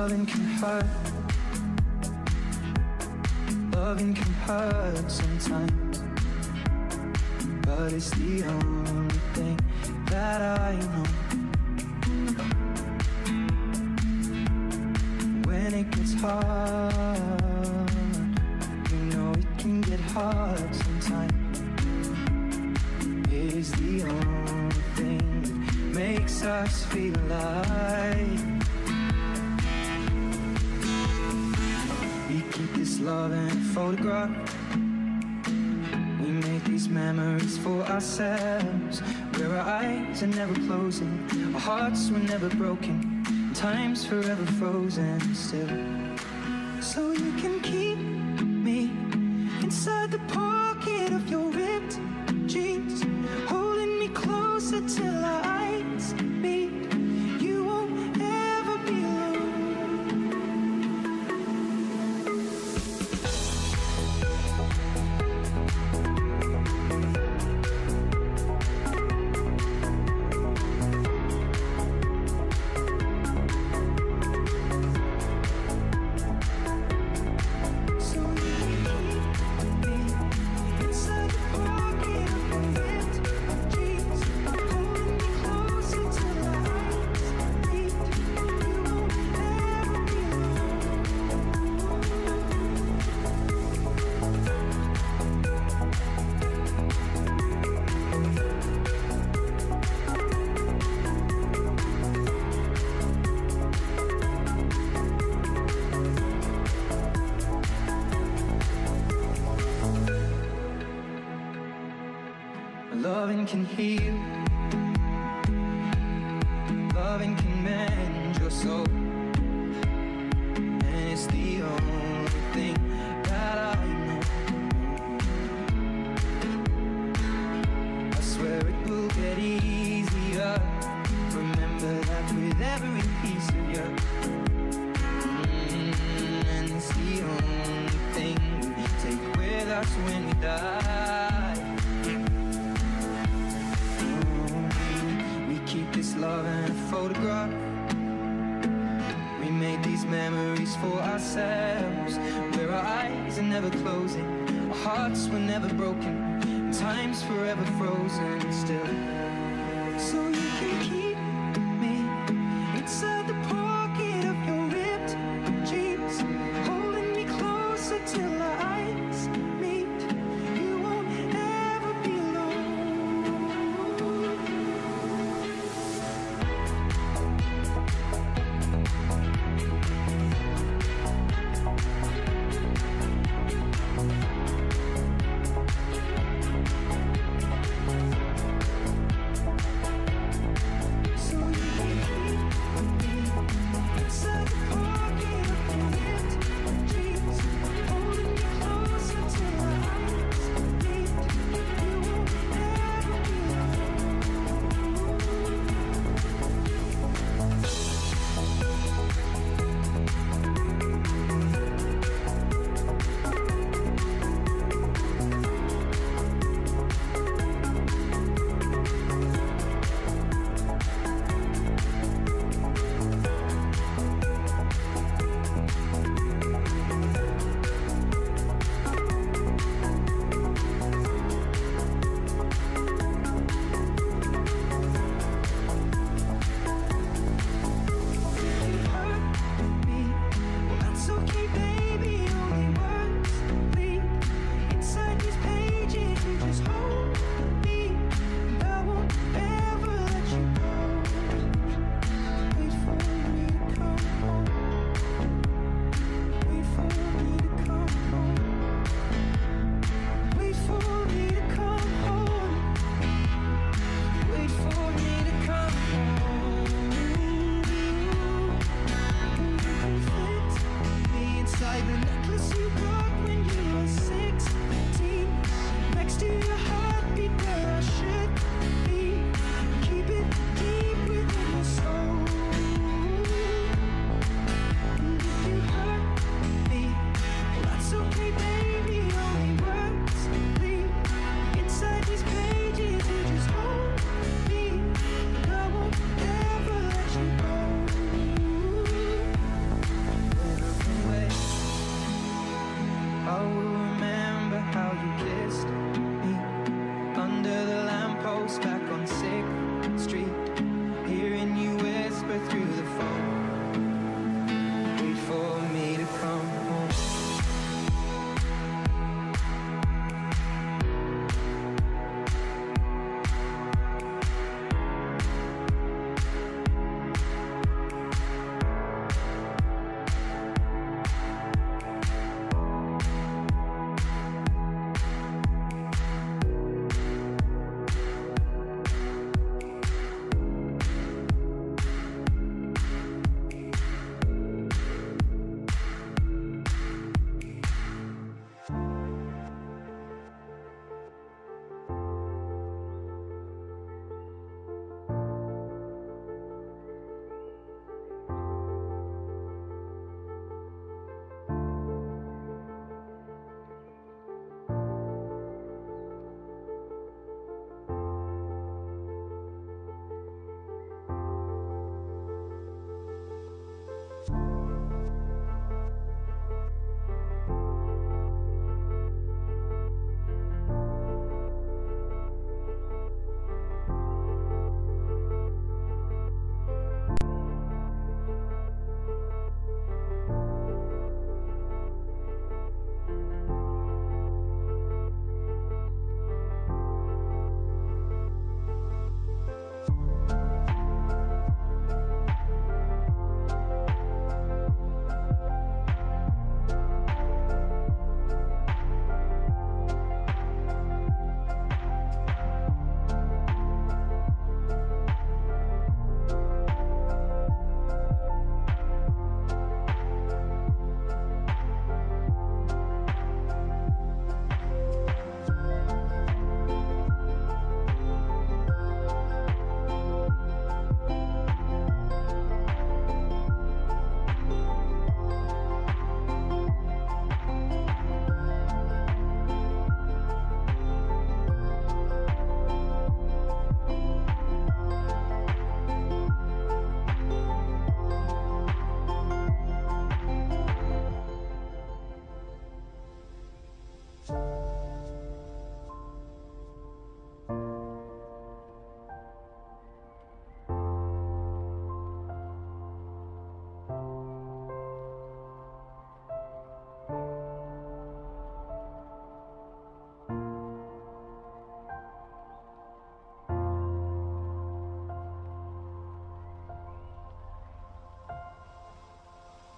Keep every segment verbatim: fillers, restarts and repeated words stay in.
Loving can hurt. Loving can hurt sometimes, but it's the only thing that I know. When it gets hard, you know it can get hard sometimes. It is the only thing that makes us feel alive. We keep this love in a photograph. We make these memories for ourselves, where our eyes are never closing, our hearts were never broken, and time's forever frozen still. So you can keep me inside the pocket of your ripped jeans, holding me closer till our eyes meet. You won't ever be alone. Loving can heal, loving can mend your soul, and it's the only thing that I know. I swear it will get easier. Remember that with every piece of you, mm, and it's the only thing we take with us when we die. Keep this love in a photograph. We made these memories for ourselves, where our eyes are never closing, our hearts were never broken, and time's forever frozen still. So you can keep me inside the pocket of your ripped jeans, holding me closer till our eyes meet. You won't ever be alone.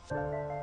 you.